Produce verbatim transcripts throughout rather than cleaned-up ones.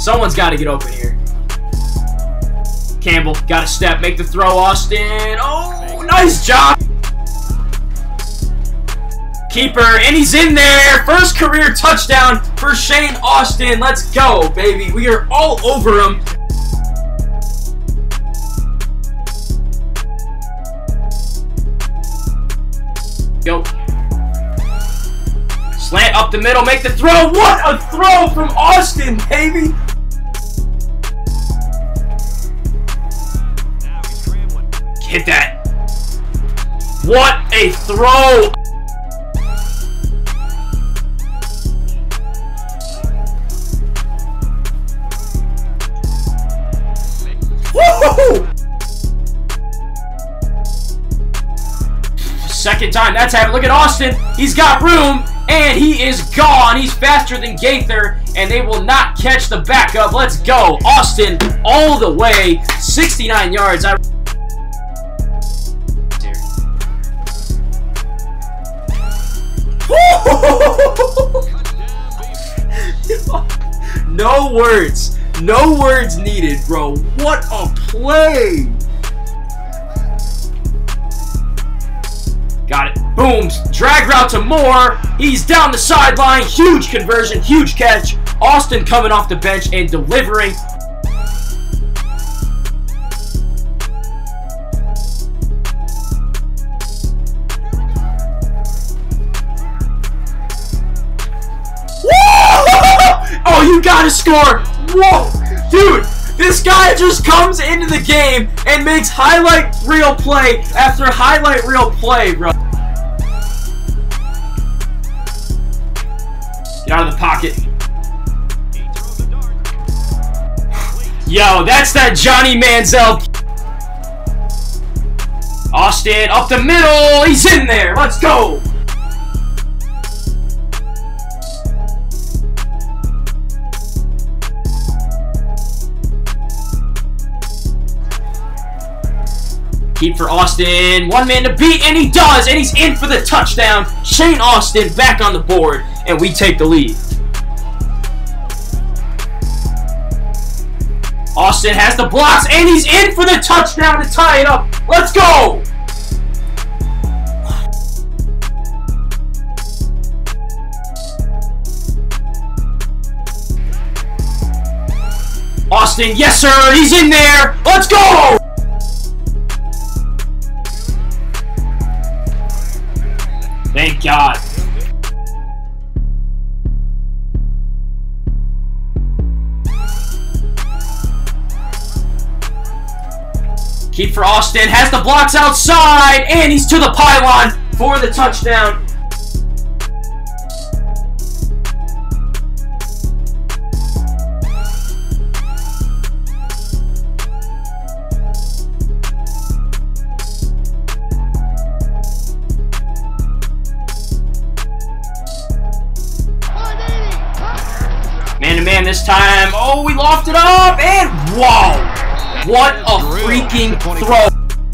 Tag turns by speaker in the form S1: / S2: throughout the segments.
S1: Someone's got to get open here. Campbell, got to step, make the throw, Austin. Oh, nice job. Keeper, and he's in there. First career touchdown for Shane Austin. Let's go, baby. We are all over him. Go. Slant up the middle, make the throw. What a throw from Austin, baby. Hit that. What a throw. Woo! Second time that's happened. Look at Austin. He's got room, and he is gone. He's faster than Gaither, and they will not catch the backup. Let's go. Austin all the way. sixty-nine yards. I No words. No words needed, bro. What a play. Got it. Boom. Drag route to Moore. He's down the sideline. Huge conversion. Huge catch. Austin coming off the bench and delivering. Oh, you gotta score! Whoa! Dude, this guy just comes into the game and makes highlight reel play after highlight reel play, bro. Get out of the pocket. Yo, that's that Johnny Manziel. Austin up the middle. He's in there. Let's go. Keep for Austin. One man to beat, and he does, and he's in for the touchdown. Shane Austin back on the board, and we take the lead. Austin has the blocks, and he's in for the touchdown to tie it up. Let's go! Austin, yes sir, he's in there. Let's go! Thank God. Keep for Austin, has the blocks outside, and he's to the pylon for the touchdown. Man-to-man this time. Oh, we lofted up, and wow! What a freaking throw!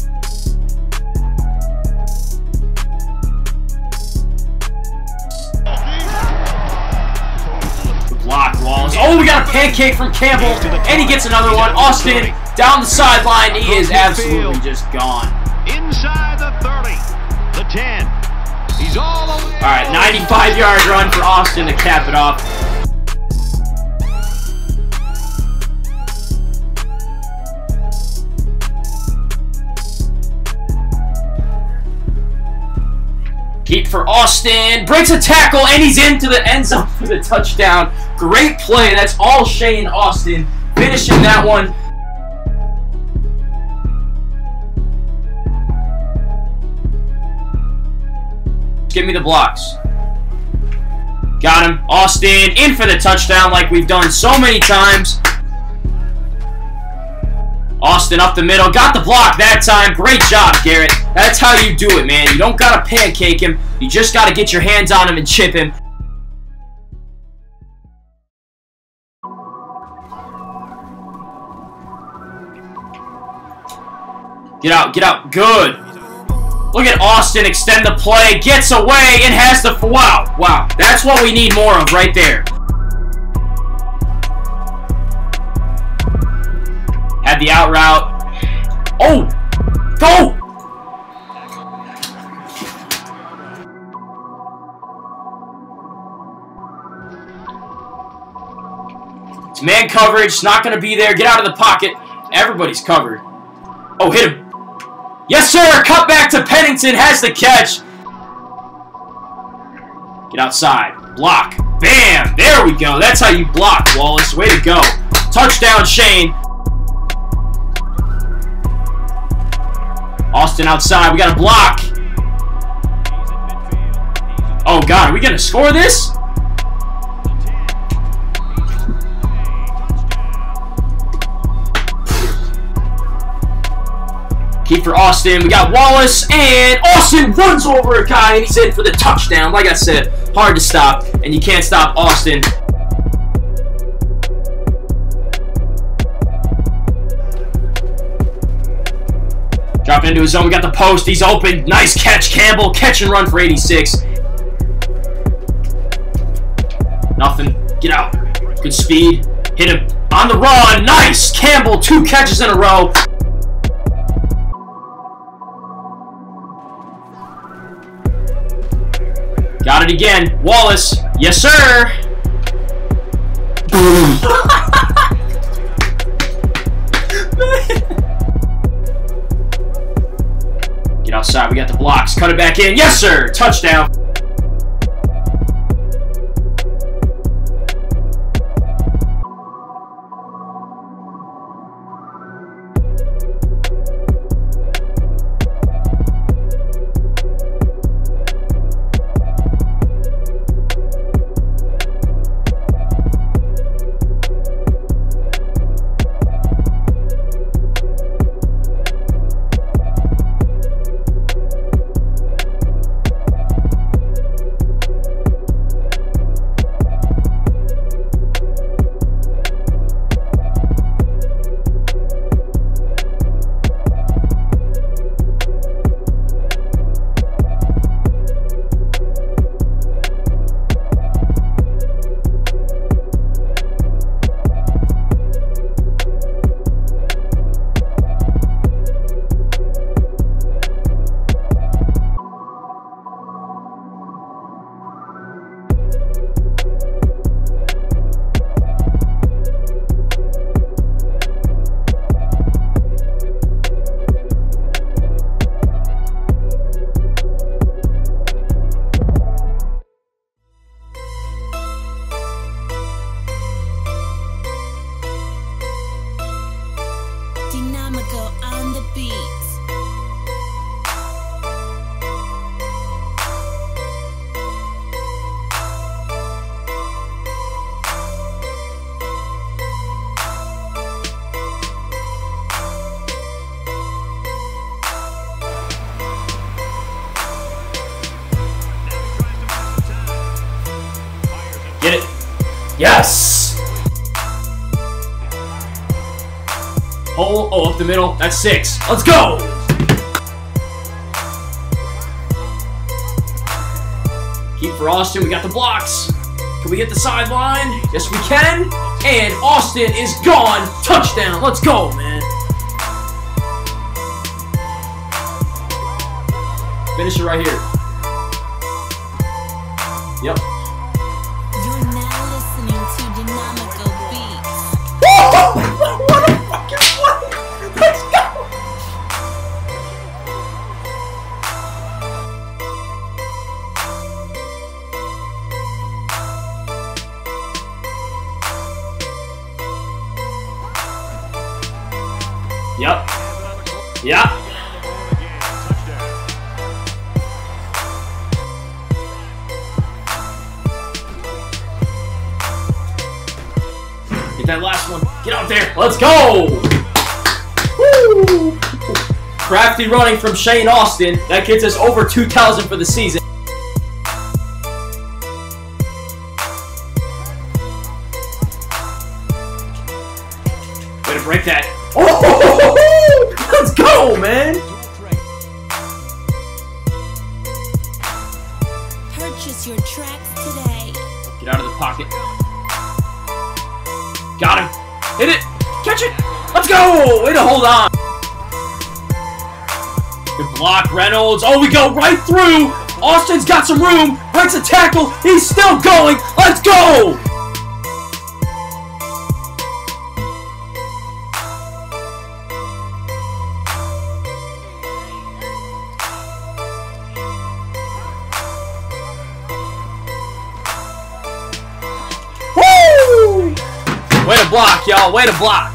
S1: Block, Wallace. Oh, we got a pancake from Campbell, and he gets another one. Austin down the sideline. He is absolutely just gone.
S2: Inside the thirty, the ten. He's all the way.
S1: All right, ninety-five yard run for Austin to cap it off. Keep for Austin, breaks a tackle, and he's into the end zone for the touchdown. Great play. That's all Shane Austin finishing that one. Give me the blocks. Got him. Austin in for the touchdown like we've done so many times. Austin up the middle, got the block that time. Great job, Garrett. That's how you do it, man. You don't gotta pancake him. You just gotta get your hands on him and chip him. Get out, get out. Good. Look at Austin extend the play, gets away, and has the... Wow, wow. That's what we need more of right there. the out route. Oh! Go! It's man coverage. Not going to be there. Get out of the pocket. Everybody's covered. Oh, hit him. Yes, sir! Cut back to Pennington. Has the catch. Get outside. Block. Bam! There we go. That's how you block, Wallace. Way to go. Touchdown, Shane. Austin outside. We got a block. Oh, God. Are we going to score this? Keep for Austin. We got Wallace, and Austin runs over a guy, and he's in for the touchdown. Like I said, hard to stop, and you can't stop Austin. Drop into his zone. We got the post. He's open. Nice catch, Campbell. Catch and run for eighty-six. Nothing. Get out. Good speed. Hit him on the run. Nice. Campbell, two catches in a row. Got it again. Wallace. Yes, sir. Get outside. We got the blocks. Cut it back in. Yes, sir. Touchdown.
S3: On the beat.
S1: Get it. Yes. Hole, oh, up the middle. That's six. Let's go! Keep for Austin. We got the blocks. Can we get the sideline? Yes, we can. And Austin is gone. Touchdown. Let's go, man. Finish it right here. Yep.
S3: You're now listening to Dynamico Beats.
S1: What a fucking play! Let's go! Yep. Yep. Get that last one. Get out there. Let's go! Woo! Crafty running from Shane Austin. That gets us over two thousand for the season. Way to break that. Oh! Let's go, man!
S3: Purchase your tracks today.
S1: Get out of the pocket. Got him. Hit it. Catch it. Let's Let's go! Way to hold on. Good block, Reynolds. Oh, we go right through. Austin's got some room. Breaks a tackle. He's still going. Let's go! Woo! Way to block, y'all. Way to block.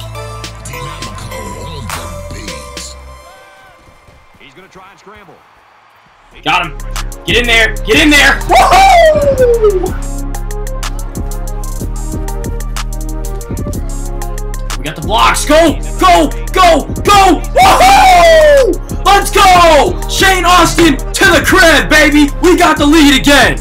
S2: He's going to try and scramble.
S1: Got him. Get in there. Get in there. Woohoo! We got the blocks. Go. Go. Go. Go. Woohoo! Let's go. Shane Austin to the crib, baby. We got the lead again.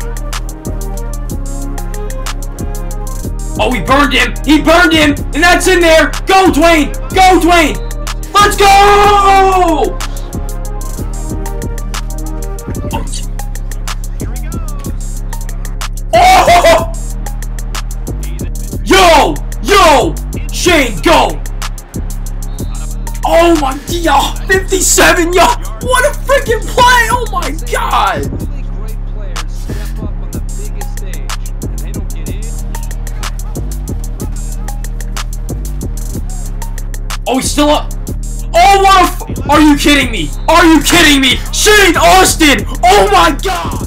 S1: Oh, he burned him. He burned him. And that's in there. Go, Dwayne. Go, Dwayne. Let's go. Oh! Yo! Yo! Shane, go! Oh my god! fifty-seven, yo! What a freaking play! Oh my god! Oh, he's still up! Oh, what a f- Are you kidding me? Are you kidding me? Shane Austin! Oh my god!